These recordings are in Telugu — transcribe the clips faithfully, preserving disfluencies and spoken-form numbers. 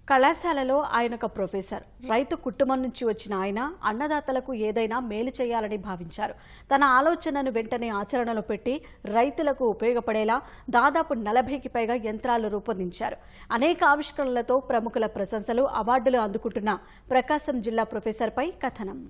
కళాశాలలో ఆయన ఒక ప్రొఫెసర్. రైతు కుటుంబం నుంచి వచ్చిన ఆయన అన్నదాతలకు ఏదైనా మేలు చేయాలని భావించారు. తన ఆలోచనను వెంటనే ఆచరణలో పెట్టి రైతులకు ఉపయోగపడేలా దాదాపు నలభైకి పైగా యంత్రాలు రూపొందించారు. అనేక ఆవిష్కరణలతో ప్రముఖుల ప్రశంసలు, అవార్డులు అందుకుంటున్న ప్రకాశం జిల్లా ప్రొఫెసర్పై కథనం.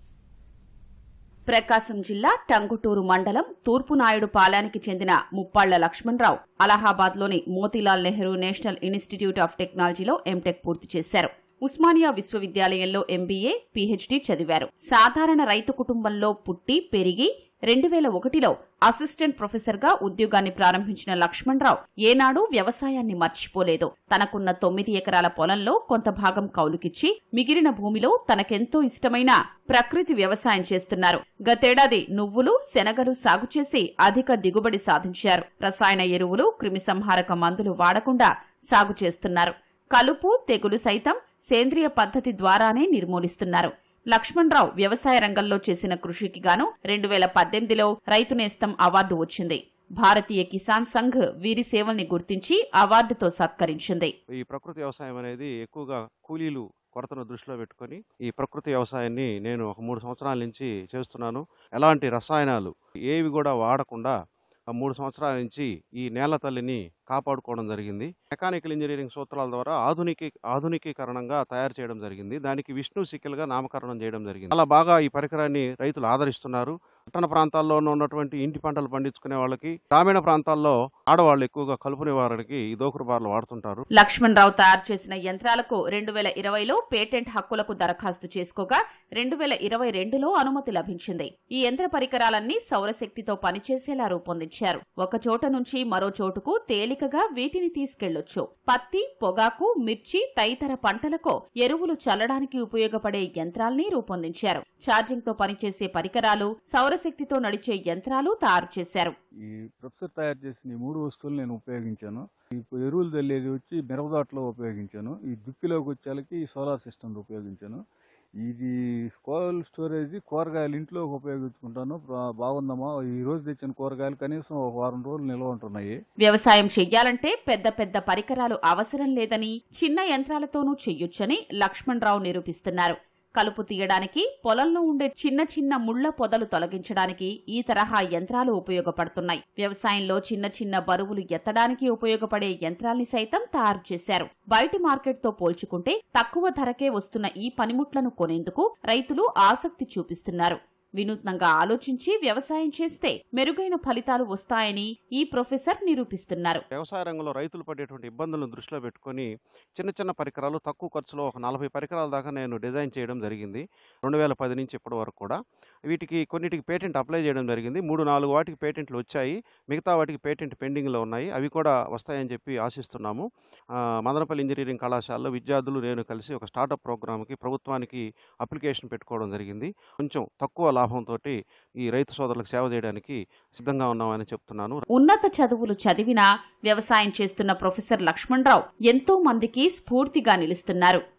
ప్రకాశం జిల్లా టంగుటూరు మండలం తూర్పు నాయుడు పాలానికి చెందిన ముప్పాళ్ల లక్ష్మణ్ రావు అలహాబాద్లోని Motilal Nehru national institute of టెక్నాలజీలో ఎంటెక్ పూర్తి చేశారు. ఉస్మానియా విశ్వవిద్యాలయంలో ఎంబీఏ, పీహెచ్డీ చదివారు. సాధారణ రైతు కుటుంబంలో పుట్టి పెరిగి రెండు వేల ఒకటిలో అసిస్టెంట్ ప్రొఫెసర్గా ఉద్యోగాన్ని ప్రారంభించిన లక్ష్మణ్ రావు ఏనాడు వ్యవసాయాన్ని మర్చిపోలేదు. తనకున్న తొమ్మిది ఎకరాల పొలంలో కొంత భాగం కౌలుకిచ్చి మిగిలిన భూమిలో తనకెంతో ఇష్టమైన ప్రకృతి వ్యవసాయం చేస్తున్నారు. గతేడాది నువ్వులు, శనగలు సాగు చేసి అధిక దిగుబడి సాధించారు. రసాయన ఎరువులు, క్రిమిసంహారక మందులు వాడకుండా సాగు చేస్తున్నారు. కలుపు, తెగులు సైతం సేంద్రియ పద్ధతి ద్వారానే నిర్మూలిస్తున్నారు. లక్ష్మణ్ రావు వ్యవసాయ రంగంలో చేసిన కృషికి గాను రెండు వేల పద్దెనిమిదిలో రైతు నేస్తం అవార్డు వచ్చింది. భారతీయ కిసాన్ సంఘ్ వీరి సేవల్ని గుర్తించి అవార్డుతో సత్కరించింది. ఈ ప్రకృతి వ్యవసాయం అనేది ఎక్కువగా కూలీలు కొరతను దృష్టిలో పెట్టుకుని ఈ ప్రకృతి వ్యవసాయాన్ని నేను ఒక మూడు సంవత్సరాల నుంచి చేస్తున్నాను. ఎలాంటి రసాయనాలు ఏవి కూడా వాడకుండా మూడు సంవత్సరాల నుంచి ఈ నేల తల్లిని కాపాడుకోవడం జరిగింది. మెకానికల్ ఇంజనీరింగ్ సూత్రాల ద్వారా ఆధునిక ఆధునికీకరణంగా తయారు చేయడం జరిగింది. దానికి విష్ణు సిక్కిల్గా నామకరణం చేయడం జరిగింది. చాలా బాగా ఈ పరికరాన్ని రైతులు ఆదరిస్తున్నారు. పట్టణ ప్రాంతాల్లో ఉన్నటువంటి ఇంటి పంటలు పండించుకునే వాళ్ళకి, గ్రామీణ ప్రాంతాల్లో ఆడవాళ్లు ఎక్కువగా కలుపు నివారణకి ఈ దోకుడు బార్లు వాడుతుంటారు. లక్ష్మణ్ రావు తయారు చేసిన యంత్రాలకు రెండు వేల ఇరవైలో పేటెంట్ హక్కులకు దరఖాస్తు చేసుకోగా రెండు వేల ఇరవై రెండులో అనుమతి లభించింది. ఈ యంత్ర పరికరాలన్నీ సౌరశక్తితో పనిచేసేలా రూపొందించారు. ఒక చోట నుంచి మరో చోటుకు తేలికగా వీటిని తీసుకెళ్లొచ్చు. పత్తి, పొగాకు, మిర్చి తదితర పంటలకు ఎరువులు చల్లడానికి ఉపయోగపడే యంత్రాల్ని రూపొందించారు. ఛార్జింగ్ తో పనిచేసే పరికరాలు, సౌరశక్తితో నడిచే యంత్రాలు తయారు చేశారు. ఈ ప్రొఫెసర్ తయారు చేసిన ఈ మూడు వస్తువులు నేను ఉపయోగించాను. ఈ ఎరువులు చల్లేది వచ్చి మిరపదాట్లో ఉపయోగించాను. ఈ దుక్కిలోకి వచ్చేలకి సోలార్ సిస్టమ్ ఉపయోగించాను. ఇది కోల్డ్ స్టోరేజ్, కూరగాయలు ఇంట్లో ఉపయోగించుకుంటాను. బాగుందమ్మా, ఈ రోజు తెచ్చిన కూరగాయలు కనీసం ఒక వారం రోజులు నిల్వ ఉంటున్నాయి. వ్యవసాయం చెయ్యాలంటే పెద్ద పెద్ద పరికరాలు అవసరం లేదని, చిన్న యంత్రాలతోనూ చెయ్యొచ్చని లక్ష్మణ్ రావు నిరూపిస్తున్నారు. కలుపు తీయడానికి, పొలంలో ఉండే చిన్న చిన్న ముళ్ల పొదలు తొలగించడానికి ఈ తరహా యంత్రాలు ఉపయోగపడుతున్నాయి. వ్యవసాయంలో చిన్న చిన్న బరువులు ఎత్తడానికి ఉపయోగపడే యంత్రాల్ని సైతం తయారు చేశారు. బయటి మార్కెట్తో పోల్చుకుంటే తక్కువ ధరకే వస్తున్న ఈ పనిముట్లను కొనేందుకు రైతులు ఆసక్తి చూపిస్తున్నారు. వినూత్నంగా ఆలోచించి వ్యవసాయం చేస్తే మెరుగైన ఫలితాలు వస్తాయని ఈ ప్రొఫెసర్ నిరూపిస్తున్నారు. వ్యవసాయ రంగంలో రైతులు పడేటువంటి ఇబ్బందులను దృష్టిలో పెట్టుకుని చిన్న చిన్న పరికరాలు తక్కువ ఖర్చులో ఒక నలభై పరికరాల దాకా నేను డిజైన్ చేయడం జరిగింది. రెండు వేల పది నుంచి ఇప్పటి వరకు కూడా వీటికి కొన్నిటికి పేటెంట్ అప్లై చేయడం జరిగింది. మూడు నాలుగు వాటికి పేటెంట్లు వచ్చాయి. మిగతా వాటికి పేటెంట్ పెండింగ్లో ఉన్నాయి. అవి కూడా వస్తాయని చెప్పి ఆశిస్తున్నాము. మదనపల్లి ఇంజనీరింగ్ కళాశాలలో విద్యార్థులు నేను కలిసి ఒక స్టార్టప్ ప్రోగ్రామ్కి ప్రభుత్వానికి అప్లికేషన్ పెట్టుకోవడం జరిగింది. కొంచెం తక్కువ లాభంతో ఈ రైతు సోదరులకు సేవ చేయడానికి సిద్ధంగా ఉన్నామని చెప్తున్నాను. ఉన్నత చదువులు చదివినా వ్యవసాయం చేస్తున్న ప్రొఫెసర్ లక్ష్మణ్ రావు ఎంతో మందికి స్ఫూర్తిగా నిలుస్తున్నారు.